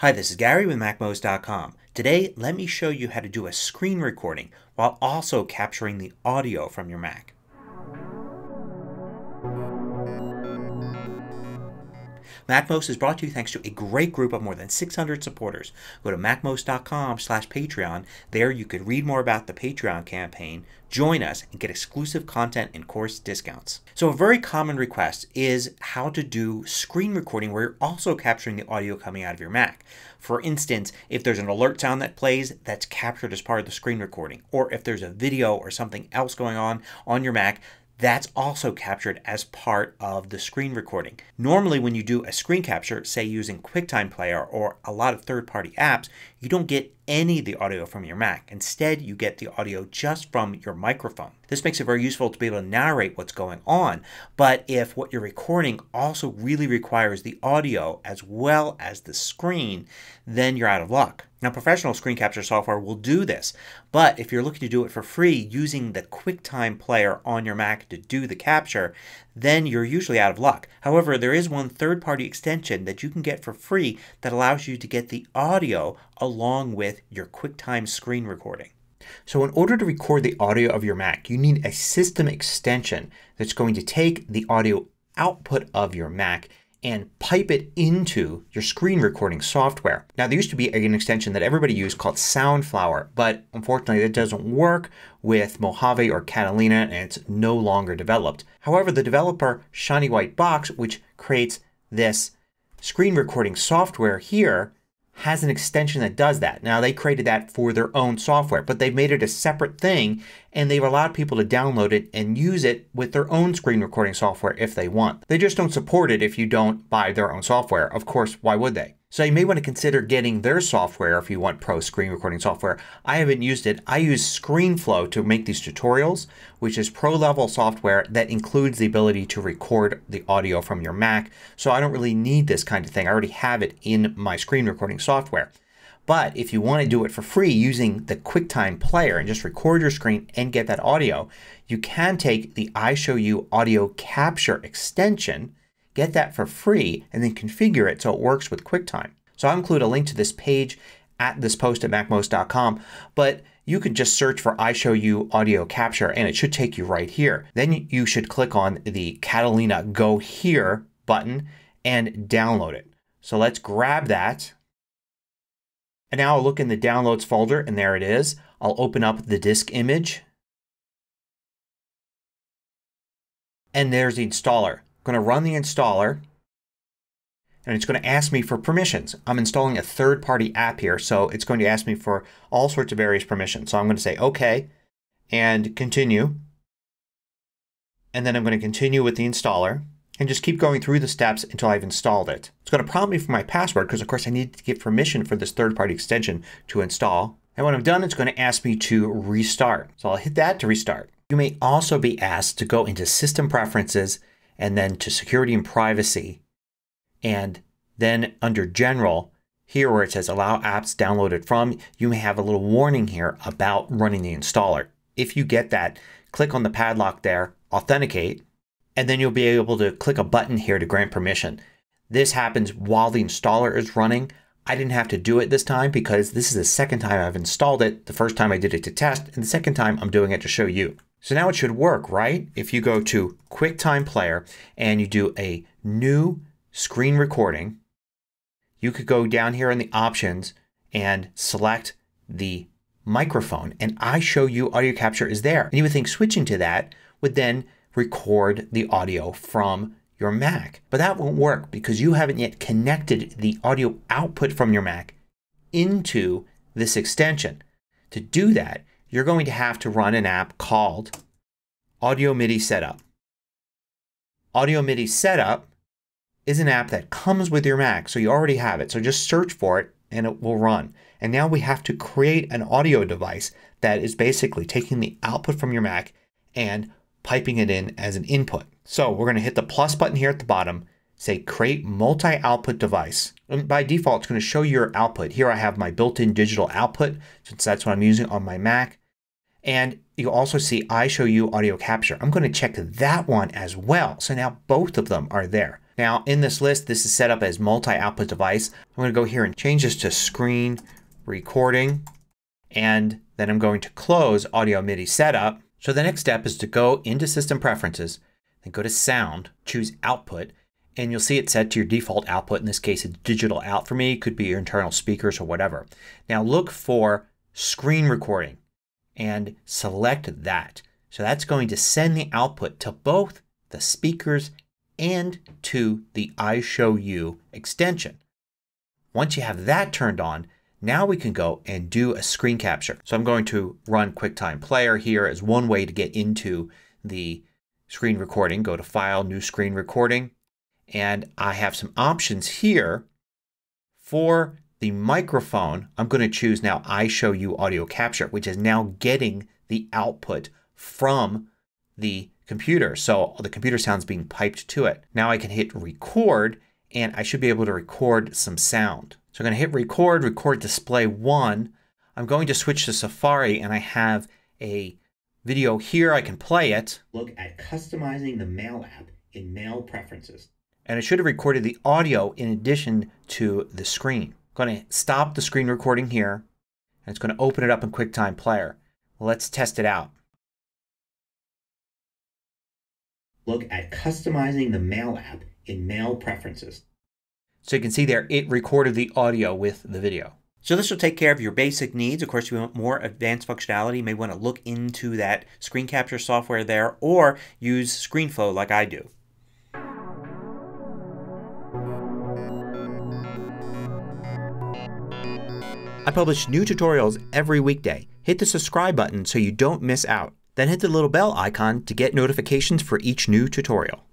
Hi, this is Gary with MacMost.com. Today, let me show you how to do a screen recording while also capturing the audio from your Mac. MacMost is brought to you thanks to a great group of more than 600 supporters. Go to MacMost.com/Patreon. There you could read more about the Patreon campaign, join us, and get exclusive content and course discounts. So a very common request is how to do screen recording where you're also capturing the audio coming out of your Mac. For instance, if there's an alert sound that plays, that's captured as part of the screen recording. Or if there's a video or something else going on your Mac, that's also captured as part of the screen recording. Normally when you do a screen capture, say using QuickTime Player or a lot of third-party apps, you don't get any of the audio from your Mac. Instead, you get the audio just from your microphone. This makes it very useful to be able to narrate what's going on. But if what you're recording also really requires the audio as well as the screen, then you're out of luck. Now, professional screen capture software will do this, but if you're looking to do it for free using the QuickTime Player on your Mac to do the capture, then you're usually out of luck. However, there is one third-party extension that you can get for free that allows you to get the audio along with your QuickTime screen recording. So in order to record the audio of your Mac, you need a system extension that's going to take the audio output of your Mac and pipe it into your screen recording software. Now there used to be an extension that everybody used called Soundflower, but unfortunately that doesn't work with Mojave or Catalina and it's no longer developed. However, the developer Shiny White Box, which creates this screen recording software here, has an extension that does that. Now they created that for their own software, but they've made it a separate thing and they've allowed people to download it and use it with their own screen recording software if they want. They just don't support it if you don't buy their own software. Of course, why would they? So you may want to consider getting their software if you want pro screen recording software. I haven't used it. I use ScreenFlow to make these tutorials, which is pro level software that includes the ability to record the audio from your Mac. So I don't really need this kind of thing. I already have it in my screen recording software. But if you want to do it for free using the QuickTime Player and just record your screen and get that audio, you can take the iShowU audio capture extension, get that for free, and then configure it so it works with QuickTime. So I'll include a link to this page at this post at MacMost.com, but you could just search for iShowU audio capture and it should take you right here. Then you should click on the Catalina Go Here button and download it. So let's grab that. And now I'll look in the Downloads folder and there it is. I'll open up the disk image. And there's the installer. I'm going to run the installer and it's going to ask me for permissions. I'm installing a third-party app here, so it's going to ask me for all sorts of various permissions. So I'm going to say OK and continue. And then I'm going to continue with the installer and just keep going through the steps until I've installed it. It's going to prompt me for my password because of course I need to give permission for this third-party extension to install. And when I'm done it's going to ask me to restart. So I'll hit that to restart. You may also be asked to go into System Preferences and then to Security and Privacy, and then under General here where it says Allow Apps Downloaded From, you may have a little warning here about running the installer. If you get that, click on the padlock there, Authenticate, and then you'll be able to click a button here to grant permission. This happens while the installer is running. I didn't have to do it this time because this is the second time I've installed it. The first time I did it to test and the second time I'm doing it to show you. So now it should work, right? If you go to QuickTime Player and you do a new screen recording, you could go down here in the options and select the microphone and iShowU audio capture is there. And you would think switching to that would then record the audio from your Mac. But that won't work because you haven't yet connected the audio output from your Mac into this extension. To do that, you're going to have to run an app called Audio MIDI Setup. Audio MIDI Setup is an app that comes with your Mac, so you already have it. So just search for it and it will run. And now we have to create an audio device that is basically taking the output from your Mac and piping it in as an input. So we're going to hit the plus button here at the bottom, say Create Multi-Output Device. And by default it's going to show your output. Here I have my built-in digital output since that's what I'm using on my Mac. And you'll also see iShowU audio capture. I'm going to check that one as well. So now both of them are there. Now in this list this is set up as multi-output device. I'm going to go here and change this to screen recording and then I'm going to close audio MIDI setup. So the next step is to go into System Preferences, then go to Sound, choose Output, and you'll see it set to your default output. In this case it's digital out for me. It could be your internal speakers or whatever. Now look for Screen Recording and select that. So that's going to send the output to both the speakers and to the iShowU extension. Once you have that turned on, now we can go and do a screen capture. So I'm going to run QuickTime Player here as one way to get into the screen recording. Go to File, New Screen Recording, and I have some options here. For the microphone I'm going to choose now iShowU Audio Capture, which is now getting the output from the computer. So the computer sound's being piped to it. Now I can hit record and I should be able to record some sound. So I'm going to hit record, record display 1. I'm going to switch to Safari and I have a video here. I can play it. Look at customizing the Mail app in Mail Preferences. And it should have recorded the audio in addition to the screen. I'm going to stop the screen recording here and it's going to open it up in QuickTime Player. Let's test it out. Look at customizing the Mail app in Mail Preferences. So you can see there it recorded the audio with the video. So this will take care of your basic needs. Of course, if you want more advanced functionality, you may want to look into that screen capture software there or use ScreenFlow like I do. I publish new tutorials every weekday. Hit the subscribe button so you don't miss out. Then hit the little bell icon to get notifications for each new tutorial.